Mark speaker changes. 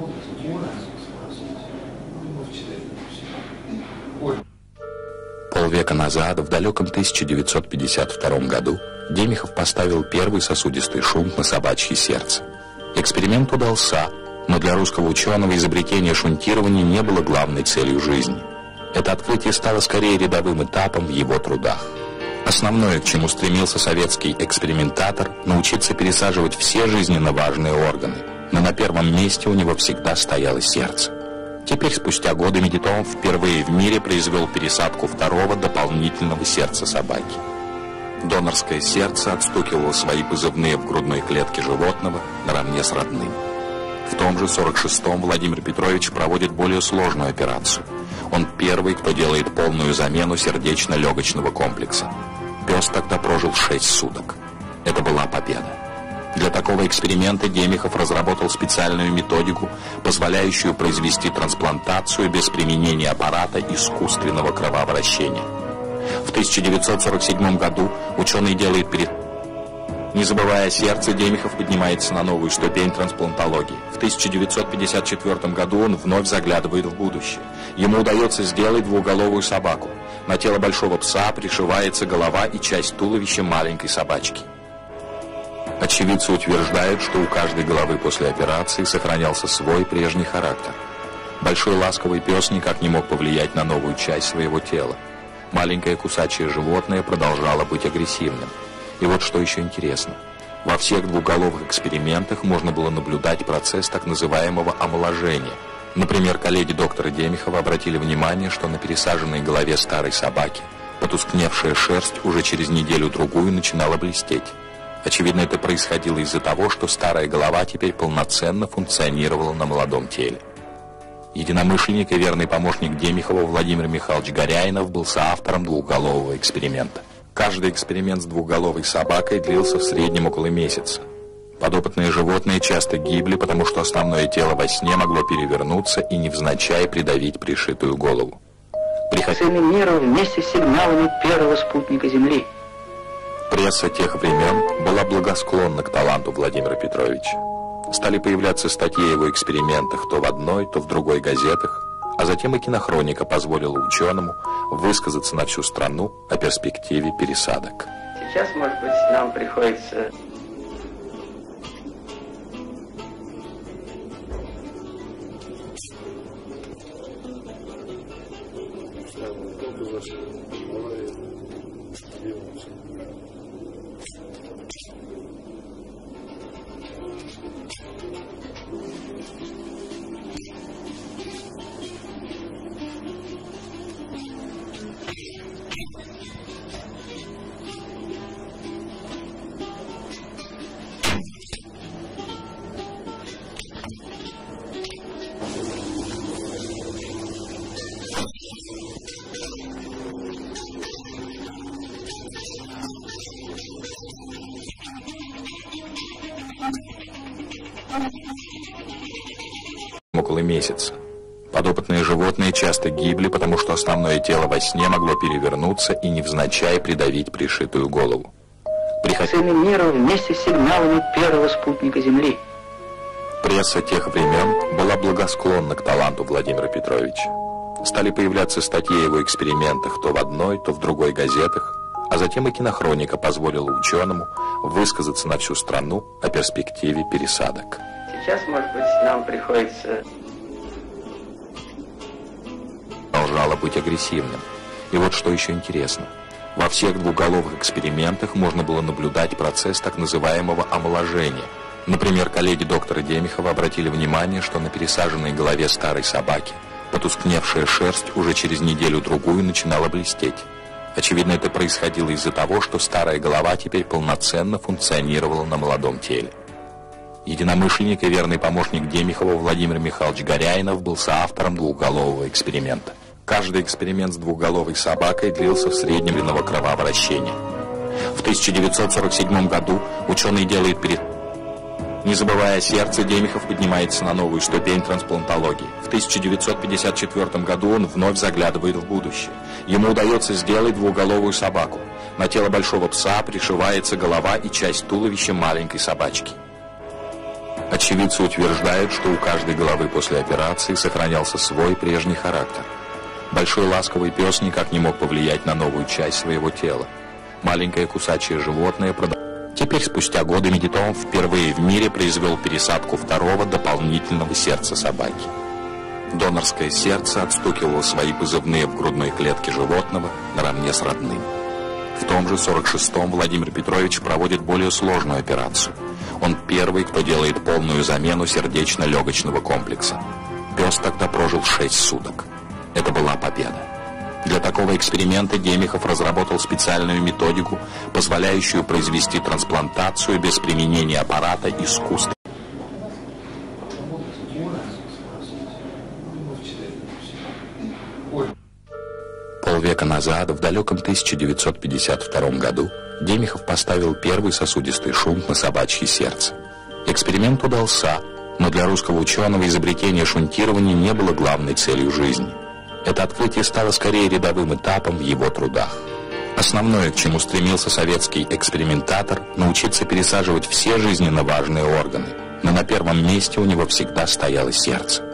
Speaker 1: Полвека назад, в далеком 1952 году, Демихов поставил первый сосудистый шунт на собачье сердце. Эксперимент удался, но для русского ученого изобретение шунтирования не было главной целью жизни. Это открытие стало скорее рядовым этапом в его трудах. Основное, к чему стремился советский экспериментатор, научиться пересаживать все жизненно важные органы, но на первом месте у него всегда стояло сердце. Теперь, спустя годы, Медитон впервые в мире произвел пересадку второго дополнительного сердца собаки. Донорское сердце отстукивало свои позывные в грудной клетке животного наравне с родным. В том же 46-м Владимир Петрович проводит более сложную операцию. Он первый, кто делает полную замену сердечно-легочного комплекса. Пес тогда прожил 6 суток. Это была победа. Для такого эксперимента Демихов разработал специальную методику, позволяющую произвести трансплантацию без применения аппарата искусственного кровообращения. В 1947 году ученый делает Не забывая о сердце, Демихов поднимается на новую ступень трансплантологии. В 1954 году он вновь заглядывает в будущее. Ему удается сделать двуголовую собаку. На тело большого пса пришивается голова и часть туловища маленькой собачки. Очевидцы утверждают, что у каждой головы после операции сохранялся свой прежний характер. Большой ласковый пес никак не мог повлиять на новую часть своего тела. Маленькое кусачее животное продолжало быть агрессивным. И вот что еще интересно. Во всех двуголовых экспериментах можно было наблюдать процесс так называемого омоложения. Например, коллеги доктора Демихова обратили внимание, что на пересаженной голове старой собаки потускневшая шерсть уже через неделю-другую начинала блестеть. Очевидно, это происходило из-за того, что старая голова теперь полноценно функционировала на молодом теле. Единомышленник и верный помощник Демихова Владимир Михайлович Горяинов был соавтором двухголового эксперимента. Каждый эксперимент с двухголовой собакой длился в среднем около месяца. Подопытные животные часто гибли, потому что основное тело во сне могло перевернуться и невзначай придавить пришитую голову.
Speaker 2: Всем миру вместе с сигналами первого спутника Земли.
Speaker 1: Пресса тех времен была благосклонна к таланту Владимира Петровича. Стали появляться статьи о его экспериментах то в одной, то в другой газетах, а затем и кинохроника позволила ученому высказаться на всю страну о перспективе пересадок.
Speaker 2: Сейчас, может быть, нам приходится...
Speaker 1: Около месяца. Подопытные животные часто гибли, потому что основное тело во сне могло перевернуться и невзначай придавить пришитую голову.
Speaker 2: Всем миру вместе с сигналами первого спутника Земли.
Speaker 1: Пресса тех времен была благосклонна к таланту Владимира Петровича. Стали появляться статьи о его экспериментах то в одной, то в другой газетах, а затем и кинохроника позволила ученому высказаться на всю страну о перспективе пересадок.
Speaker 2: Сейчас, может быть, нам приходится...
Speaker 1: Продолжало быть агрессивным. И вот что еще интересно. Во всех двуголовых экспериментах можно было наблюдать процесс так называемого омоложения. Например, коллеги доктора Демихова обратили внимание, что на пересаженной голове старой собаки потускневшая шерсть уже через неделю-другую начинала блестеть. Очевидно, это происходило из-за того, что старая голова теперь полноценно функционировала на молодом теле. Единомышленник и верный помощник Демихова Владимир Михайлович Горяинов был соавтором двухголового эксперимента. Каждый эксперимент с двухголовой собакой длился в среднем длинного кровообращения. В 1947 году ученый делает Не забывая о сердце, Демихов поднимается на новую ступень трансплантологии. В 1954 году он вновь заглядывает в будущее. Ему удается сделать двуголовую собаку. На тело большого пса пришивается голова и часть туловища маленькой собачки. Очевидцы утверждают, что у каждой головы после операции сохранялся свой прежний характер. Большой ласковый пес никак не мог повлиять на новую часть своего тела. Маленькое кусачее животное Теперь, спустя годы, Медитон впервые в мире произвел пересадку второго дополнительного сердца собаки. Донорское сердце отстукивало свои позывные в грудной клетке животного наравне с родным. В том же 46-м Владимир Петрович проводит более сложную операцию. Он первый, кто делает полную замену сердечно-легочного комплекса. Пес тогда прожил 6 суток. Это была победа. Для такого эксперимента Демихов разработал специальную методику, позволяющую произвести трансплантацию без применения аппарата искусства. Полвека назад, в далеком 1952 году, Демихов поставил первый сосудистый шунт на собачье сердце. Эксперимент удался, но для русского ученого изобретение шунтирования не было главной целью жизни. Это открытие стало скорее рядовым этапом в его трудах. Основное, к чему стремился советский экспериментатор, научиться пересаживать все жизненно важные органы, но на первом месте у него всегда стояло сердце.